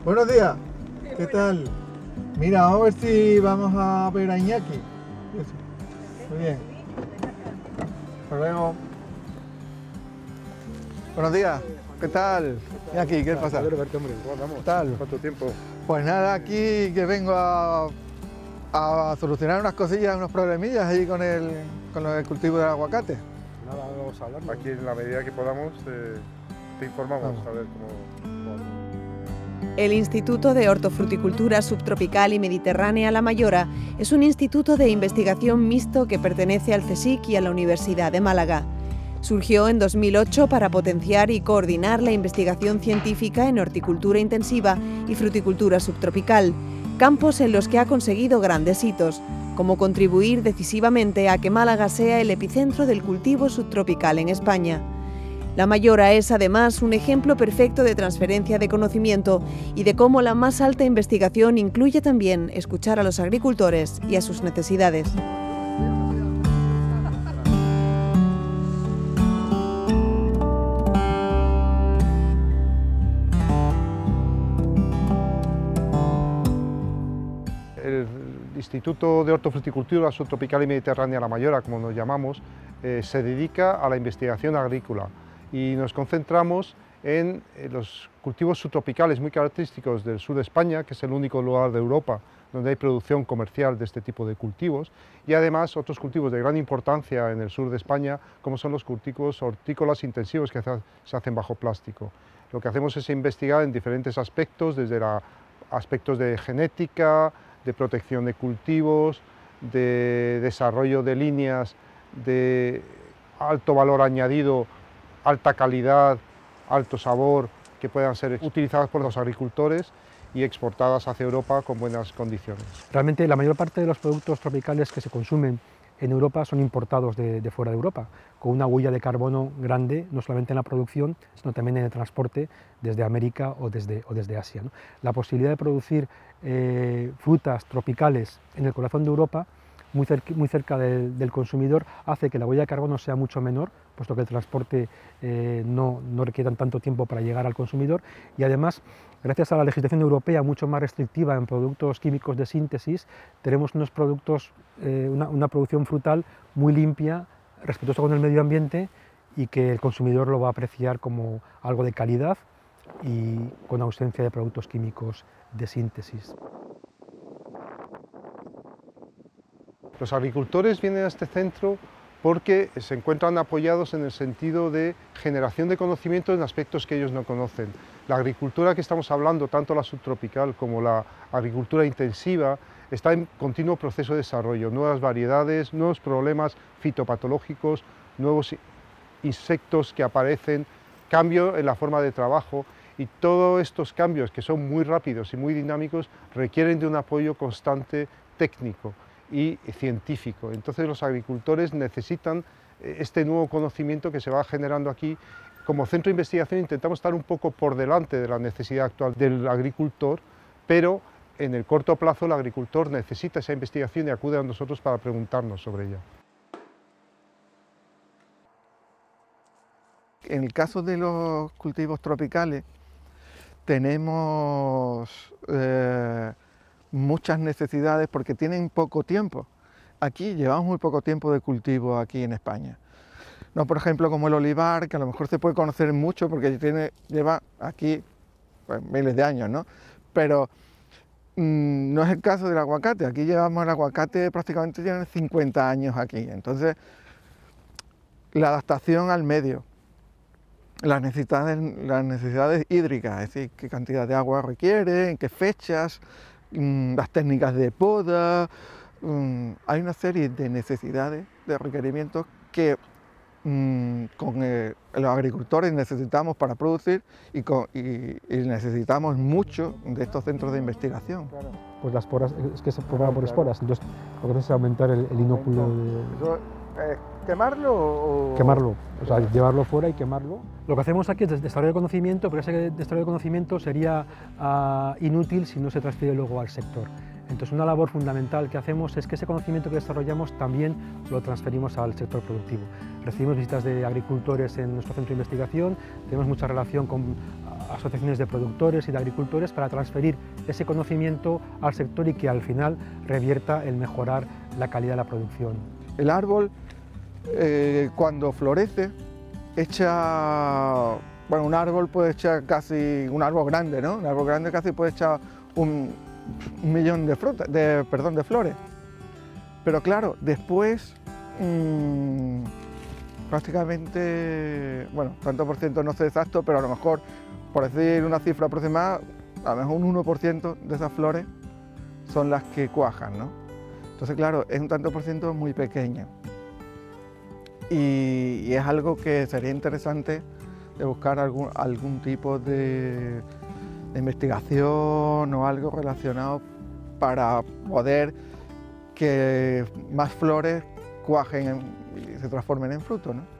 Buenos días, ¿qué tal? Mira, vamos a ver si vamos a ver a Iñaki. Eso. Muy bien. Hasta luego. Buenos días, ¿qué tal? Iñaki, ¿qué pasa? Hombre, ¿cómo vamos? ¿Qué tal? ¿Cuánto tiempo? Pues nada, aquí que vengo a solucionar unas cosillas, unos problemillas ahí con el cultivo del aguacate. Nada, vamos a hablar. Aquí en la medida que podamos te informamos a ver cómo. El Instituto de Hortofruticultura Subtropical y Mediterránea La Mayora es un instituto de investigación mixto que pertenece al CSIC y a la Universidad de Málaga. Surgió en 2008 para potenciar y coordinar la investigación científica en horticultura intensiva y fruticultura subtropical, campos en los que ha conseguido grandes hitos, como contribuir decisivamente a que Málaga sea el epicentro del cultivo subtropical en España. La Mayora es además un ejemplo perfecto de transferencia de conocimiento y de cómo la más alta investigación incluye también escuchar a los agricultores y a sus necesidades. El Instituto de Hortofruticultura Subtropical y Mediterránea La Mayora, como nos llamamos, se dedica a la investigación agrícola y nos concentramos en los cultivos subtropicales muy característicos del sur de España, que es el único lugar de Europa donde hay producción comercial de este tipo de cultivos, y además otros cultivos de gran importancia en el sur de España, como son los cultivos hortícolas intensivos que se hacen bajo plástico. Lo que hacemos es investigar en diferentes aspectos, desde aspectos de genética, de protección de cultivos, de desarrollo de líneas de alto valor añadido, alta calidad, alto sabor, que puedan ser utilizadas por los agricultores y exportadas hacia Europa con buenas condiciones. Realmente la mayor parte de los productos tropicales que se consumen en Europa son importados de fuera de Europa, con una huella de carbono grande, no solamente en la producción, sino también en el transporte desde América o desde Asia, ¿no? La posibilidad de producir frutas tropicales en el corazón de Europa, muy cerca del consumidor, hace que la huella de carbono sea mucho menor, puesto que el transporte no requiere tanto tiempo para llegar al consumidor, y además, gracias a la legislación europea mucho más restrictiva en productos químicos de síntesis, tenemos unos productos, una producción frutal muy limpia, respetuosa con el medio ambiente, y que el consumidor lo va a apreciar como algo de calidad y con ausencia de productos químicos de síntesis. Los agricultores vienen a este centro porque se encuentran apoyados en el sentido de generación de conocimiento en aspectos que ellos no conocen. La agricultura que estamos hablando, tanto la subtropical como la agricultura intensiva, está en continuo proceso de desarrollo, nuevas variedades, nuevos problemas fitopatológicos, nuevos insectos que aparecen, cambio en la forma de trabajo, y todos estos cambios, que son muy rápidos y muy dinámicos, requieren de un apoyo constante técnico y científico. Entonces los agricultores necesitan este nuevo conocimiento que se va generando aquí. Como centro de investigación intentamos estar un poco por delante de la necesidad actual del agricultor, pero en el corto plazo el agricultor necesita esa investigación y acude a nosotros para preguntarnos sobre ella. En el caso de los cultivos tropicales tenemos muchas necesidades porque tienen poco tiempo. Aquí llevamos muy poco tiempo de cultivo aquí en España. No, por ejemplo, como el olivar, que a lo mejor se puede conocer mucho porque lleva aquí pues, miles de años, ¿no? Pero no es el caso del aguacate. Aquí llevamos el aguacate prácticamente tiene 50 años aquí. Entonces, la adaptación al medio, las necesidades hídricas, es decir, qué cantidad de agua requiere, en qué fechas, las técnicas de poda, hay una serie de necesidades, de requerimientos que los agricultores necesitamos para producir y necesitamos mucho de estos centros de investigación. Pues las esporas, es que se propagan por esporas, entonces lo que hace es aumentar el inóculo de... ¿Quemarlo o...? Quemarlo, o sea, llevarlo fuera y quemarlo. Lo que hacemos aquí es desarrollo de conocimiento, pero ese desarrollo de conocimiento sería inútil si no se transfiere luego al sector. Entonces una labor fundamental que hacemos es que ese conocimiento que desarrollamos también lo transferimos al sector productivo. Recibimos visitas de agricultores en nuestro centro de investigación, tenemos mucha relación con asociaciones de productores y de agricultores para transferir ese conocimiento al sector y que al final revierta en mejorar la calidad de la producción. El árbol, cuando florece, echa, bueno, un árbol puede echar casi, un árbol grande, ¿no? Un árbol grande casi puede echar un millón de flores. Pero claro, después, prácticamente, bueno, tanto por ciento no sé exacto, pero a lo mejor, por decir una cifra aproximada, a lo mejor un 1% de esas flores son las que cuajan, ¿no? Entonces, claro, es un tanto por ciento muy pequeño. Y es algo que sería interesante de buscar algún tipo de investigación o algo relacionado para poder que más flores cuajen y se transformen en fruto, ¿no?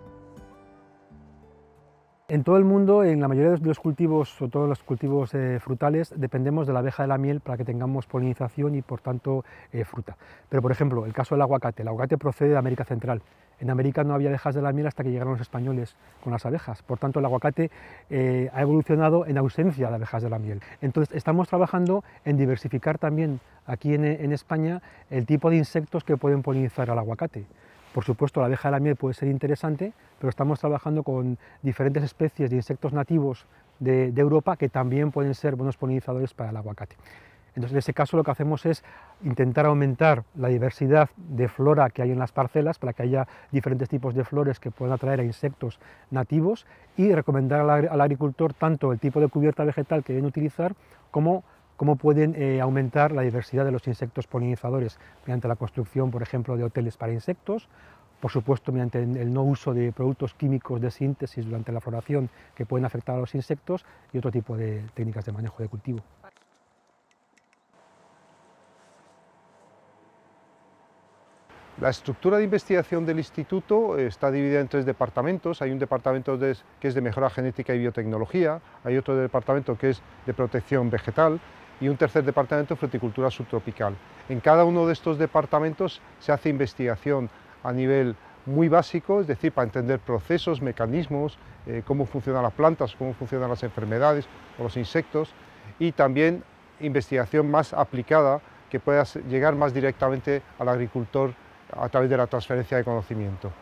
En todo el mundo, en la mayoría de los cultivos, sobre todo los cultivos frutales, dependemos de la abeja de la miel para que tengamos polinización y, por tanto, fruta. Pero, por ejemplo, el caso del aguacate. El aguacate procede de América Central. En América no había abejas de la miel hasta que llegaron los españoles con las abejas. Por tanto, el aguacate ha evolucionado en ausencia de abejas de la miel. Entonces, estamos trabajando en diversificar también aquí en España el tipo de insectos que pueden polinizar al aguacate. Por supuesto, la abeja de la miel puede ser interesante, pero estamos trabajando con diferentes especies de insectos nativos de Europa que también pueden ser buenos polinizadores para el aguacate. Entonces, en ese caso lo que hacemos es intentar aumentar la diversidad de flora que hay en las parcelas para que haya diferentes tipos de flores que puedan atraer a insectos nativos y recomendar al agricultor tanto el tipo de cubierta vegetal que deben utilizar como pueden aumentar la diversidad de los insectos polinizadores mediante la construcción, por ejemplo, de hoteles para insectos, por supuesto mediante el no uso de productos químicos de síntesis durante la floración que pueden afectar a los insectos y otro tipo de técnicas de manejo de cultivo. La estructura de investigación del instituto está dividida en 3 departamentos. Hay un departamento que es de mejora genética y biotecnología, hay otro departamento que es de protección vegetal y un tercer departamento, fruticultura subtropical. En cada uno de estos departamentos se hace investigación a nivel muy básico, es decir, para entender procesos, mecanismos, cómo funcionan las plantas, cómo funcionan las enfermedades o los insectos, y también investigación más aplicada que pueda llegar más directamente al agricultor a través de la transferencia de conocimiento.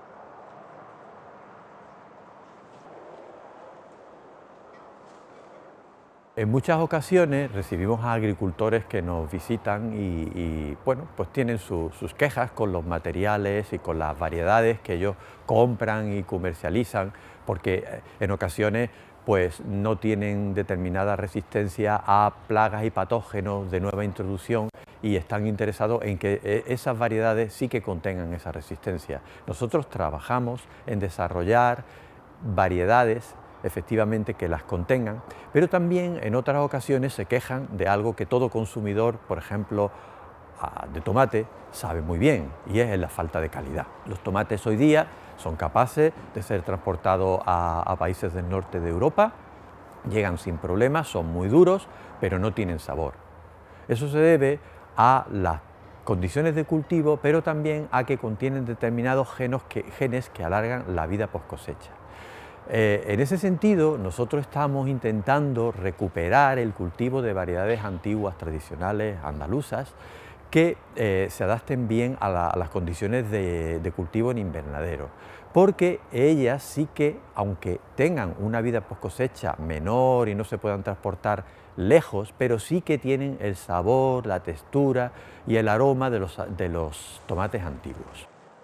En muchas ocasiones recibimos a agricultores que nos visitan y bueno, pues tienen sus quejas con los materiales y con las variedades que ellos compran y comercializan, porque en ocasiones pues no tienen determinada resistencia a plagas y patógenos de nueva introducción y están interesados en que esas variedades sí que contengan esa resistencia. Nosotros trabajamos en desarrollar variedades efectivamente que las contengan, pero también en otras ocasiones se quejan de algo que todo consumidor, por ejemplo, de tomate, sabe muy bien, y es la falta de calidad. Los tomates hoy día son capaces de ser transportados a países del norte de Europa, llegan sin problemas, son muy duros, pero no tienen sabor. Eso se debe a las condiciones de cultivo, pero también a que contienen determinados genes que alargan la vida post cosecha. En ese sentido, nosotros estamos intentando recuperar el cultivo de variedades antiguas, tradicionales, andaluzas, que se adapten bien a las condiciones de cultivo en invernadero, porque ellas sí que, aunque tengan una vida post cosecha menor y no se puedan transportar lejos, pero sí que tienen el sabor, la textura y el aroma de los tomates antiguos.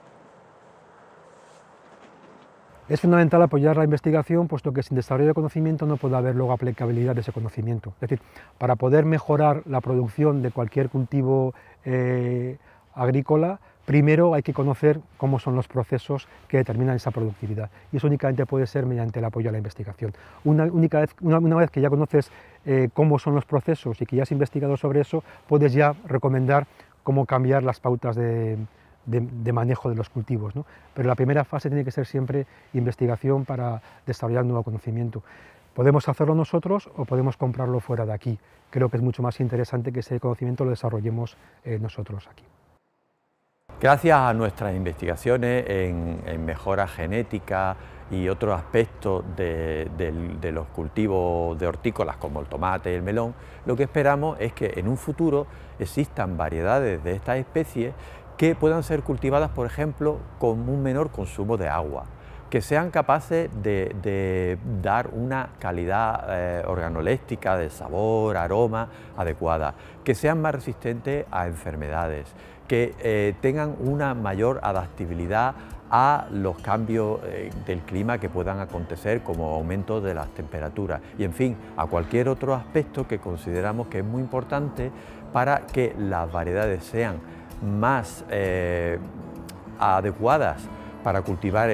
Es fundamental apoyar la investigación, puesto que sin desarrollo de conocimiento no puede haber luego aplicabilidad de ese conocimiento. Es decir, para poder mejorar la producción de cualquier cultivo agrícola, primero hay que conocer cómo son los procesos que determinan esa productividad, y eso únicamente puede ser mediante el apoyo a la investigación. Una vez que ya conoces cómo son los procesos y que ya has investigado sobre eso, puedes ya recomendar cómo cambiar las pautas de manejo de los cultivos, ¿no? Pero la primera fase tiene que ser siempre investigación para desarrollar nuevo conocimiento. Podemos hacerlo nosotros o podemos comprarlo fuera de aquí. Creo que es mucho más interesante que ese conocimiento lo desarrollemos nosotros aquí. Gracias a nuestras investigaciones en mejora genética y otros aspectos de los cultivos de hortícolas como el tomate y el melón, lo que esperamos es que en un futuro existan variedades de estas especies que puedan ser cultivadas, por ejemplo, con un menor consumo de agua, que sean capaces de dar una calidad organoléptica, de sabor, aroma adecuada, que sean más resistentes a enfermedades, que tengan una mayor adaptabilidad a los cambios del clima que puedan acontecer, como aumento de las temperaturas y, en fin, a cualquier otro aspecto que consideramos que es muy importante para que las variedades sean más adecuadas para cultivar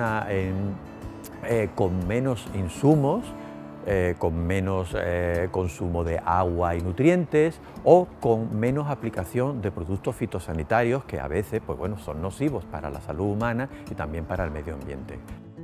con menos insumos, con menos consumo de agua y nutrientes o con menos aplicación de productos fitosanitarios que a veces pues bueno, son nocivos para la salud humana y también para el medio ambiente.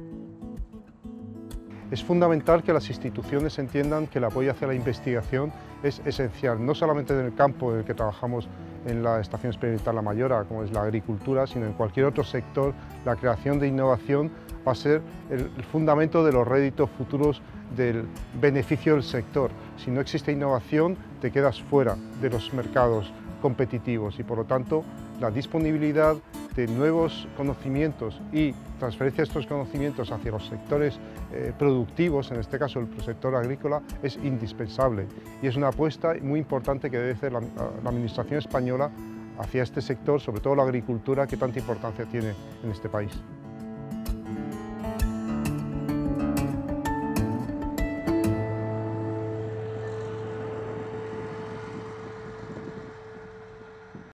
Es fundamental que las instituciones entiendan que el apoyo hacia la investigación es esencial, no solamente en el campo en el que trabajamos en la Estación Experimental La Mayora, como es la agricultura, sino en cualquier otro sector. La creación de innovación va a ser el fundamento de los réditos futuros del beneficio del sector. Si no existe innovación, te quedas fuera de los mercados competitivos y, por lo tanto, la disponibilidad de nuevos conocimientos y transferencia de estos conocimientos hacia los sectores productivos, en este caso el sector agrícola, es indispensable y es una apuesta muy importante que debe hacer la Administración española hacia este sector, sobre todo la agricultura, que tanta importancia tiene en este país.